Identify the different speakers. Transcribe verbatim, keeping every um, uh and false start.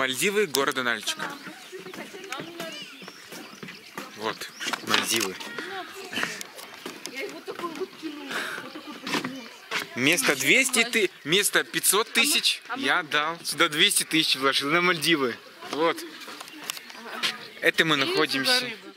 Speaker 1: Мальдивы города Нальчика. Вот, Мальдивы. Место двести ты, место пятьсот тысяч я дал. Сюда двести тысяч вложил на Мальдивы. Вот. Это мы находимся.